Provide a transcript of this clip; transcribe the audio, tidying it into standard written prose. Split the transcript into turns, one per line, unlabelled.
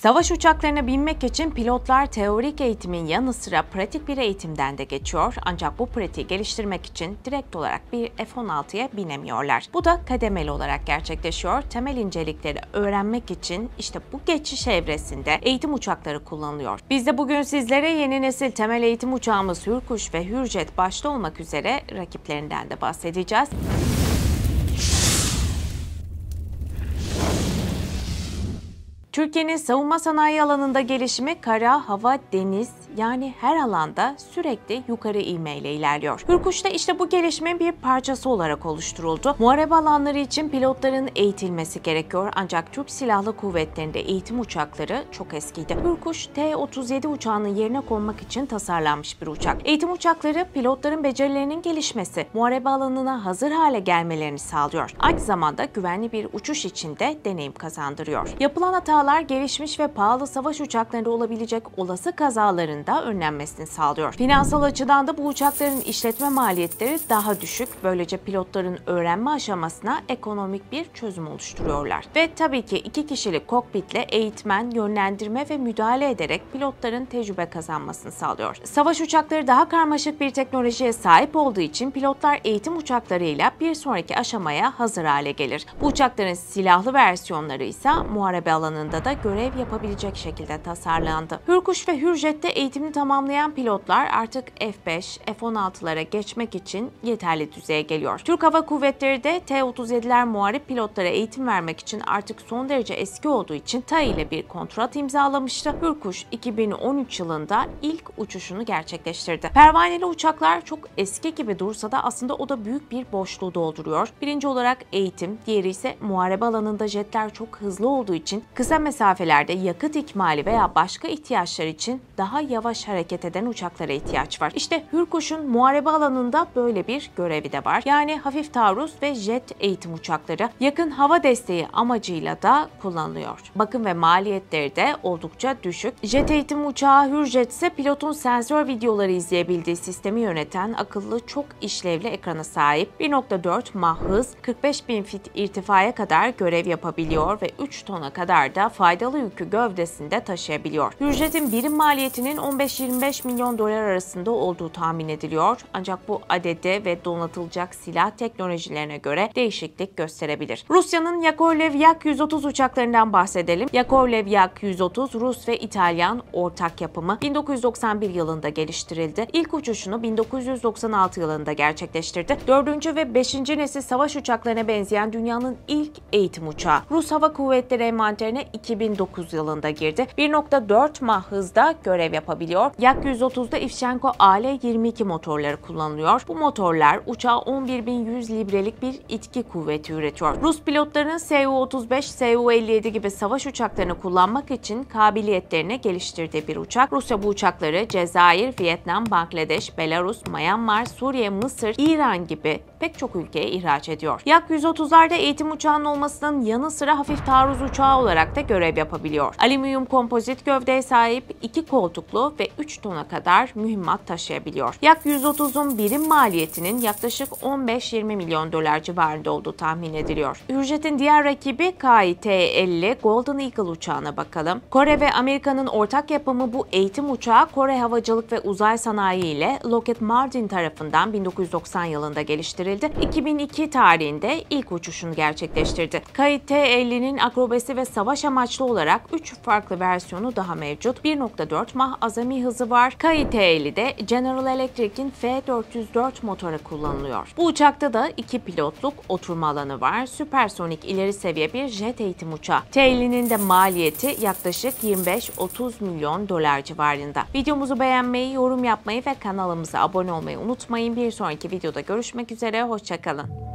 Savaş uçaklarına binmek için pilotlar teorik eğitimin yanı sıra pratik bir eğitimden de geçiyor. Ancak bu pratiği geliştirmek için direkt olarak bir F-16'ya binemiyorlar. Bu da kademeli olarak gerçekleşiyor. Temel incelikleri öğrenmek için işte bu geçiş evresinde eğitim uçakları kullanılıyor. Biz de bugün sizlere yeni nesil temel eğitim uçağımız Hürkuş ve Hürjet başta olmak üzere rakiplerinden de bahsedeceğiz. Türkiye'nin savunma sanayi alanında gelişimi kara, hava, deniz yani her alanda sürekli yukarı ivmeyle ilerliyor. Hürkuş da işte bu gelişimin bir parçası olarak oluşturuldu. Muharebe alanları için pilotların eğitilmesi gerekiyor ancak Türk Silahlı Kuvvetleri'nde eğitim uçakları çok eskiydi. Hürkuş T-37 uçağının yerine konmak için tasarlanmış bir uçak. Eğitim uçakları pilotların becerilerinin gelişmesi, muharebe alanına hazır hale gelmelerini sağlıyor. Aynı zamanda güvenli bir uçuş için de deneyim kazandırıyor. Yapılan hatalar gelişmiş ve pahalı savaş uçaklarında olabilecek olası kazaların da önlenmesini sağlıyor. Finansal açıdan da bu uçakların işletme maliyetleri daha düşük. Böylece pilotların öğrenme aşamasına ekonomik bir çözüm oluşturuyorlar. Ve tabii ki 2 kişilik kokpitle eğitmen, yönlendirme ve müdahale ederek pilotların tecrübe kazanmasını sağlıyor. Savaş uçakları daha karmaşık bir teknolojiye sahip olduğu için pilotlar eğitim uçaklarıyla bir sonraki aşamaya hazır hale gelir. Bu uçakların silahlı versiyonları ise muharebe alanında da görev yapabilecek şekilde tasarlandı. Hürkuş ve Hürjet'te eğitimini tamamlayan pilotlar artık F-5, F-16'lara geçmek için yeterli düzeye geliyor. Türk Hava Kuvvetleri de T-37'ler muharip pilotlara eğitim vermek için artık son derece eski olduğu için TAI ile bir kontrat imzalamıştı. Hürkuş 2013 yılında ilk uçuşunu gerçekleştirdi. Pervaneli uçaklar çok eski gibi dursa da aslında o da büyük bir boşluğu dolduruyor. Birinci olarak eğitim, diğeri ise muharebe alanında jetler çok hızlı olduğu için kısa mesafelerde yakıt ikmali veya başka ihtiyaçlar için daha yavaş hareket eden uçaklara ihtiyaç var. İşte Hürkuş'un muharebe alanında böyle bir görevi de var. Yani hafif taarruz ve jet eğitim uçakları yakın hava desteği amacıyla da kullanılıyor. Bakım ve maliyetleri de oldukça düşük. Jet eğitim uçağı Hürjet ise pilotun sensör videoları izleyebildiği sistemi yöneten akıllı çok işlevli ekrana sahip. 1.4 Mach hız, 45.000 fit irtifaya kadar görev yapabiliyor ve 3 tona kadar da faydalı yükü gövdesinde taşıyabiliyor. Hürjet'in birim maliyetinin 15-25 milyon dolar arasında olduğu tahmin ediliyor. Ancak bu adede ve donatılacak silah teknolojilerine göre değişiklik gösterebilir. Rusya'nın Yakovlev Yak-130 uçaklarından bahsedelim. Yakovlev Yak-130 Rus ve İtalyan ortak yapımı 1991 yılında geliştirildi. İlk uçuşunu 1996 yılında gerçekleştirdi. 4. ve 5. nesil savaş uçaklarına benzeyen dünyanın ilk eğitim uçağı. Rus Hava Kuvvetleri envanterine 2009 yılında girdi. 1.4 Mach hızda görev yapabiliyor. Yak-130'da Ivchenko AL-22 motorları kullanılıyor. Bu motorlar uçağa 11.100 librelik bir itki kuvveti üretiyor. Rus pilotların Su-35, Su-57 gibi savaş uçaklarını kullanmak için kabiliyetlerini geliştirdiği bir uçak. Rusya bu uçakları Cezayir, Vietnam, Bangladeş, Belarus, Myanmar, Suriye, Mısır, İran gibi pek çok ülkeye ihraç ediyor. Yak-130'larda eğitim uçağının olmasının yanı sıra hafif taarruz uçağı olarak da görev yapabiliyor. Alüminyum kompozit gövdeye sahip 2 koltuklu ve 3 tona kadar mühimmat taşıyabiliyor. Yak-130'un birim maliyetinin yaklaşık 15-20 milyon dolar civarında olduğu tahmin ediliyor. Hürjet'in diğer rakibi KI-T-50 Golden Eagle uçağına bakalım. Kore ve Amerika'nın ortak yapımı bu eğitim uçağı Kore Havacılık ve Uzay Sanayi ile Lockheed Martin tarafından 1990 yılında geliştirildi. 2002 tarihinde ilk uçuşunu gerçekleştirdi. KI-T-50'nin akrobasi ve savaş amaçlı olarak 3 farklı versiyonu daha mevcut. 1.4 Mach azami hızı var. KI-T-50'de General Electric'in F404 motoru kullanılıyor. Bu uçakta da 2 pilotluk oturma alanı var. Süpersonik ileri seviye bir jet eğitim uçağı. T-50'nin de maliyeti yaklaşık 25-30 milyon dolar civarında. Videomuzu beğenmeyi, yorum yapmayı ve kanalımıza abone olmayı unutmayın. Bir sonraki videoda görüşmek üzere. Hoşça kalın.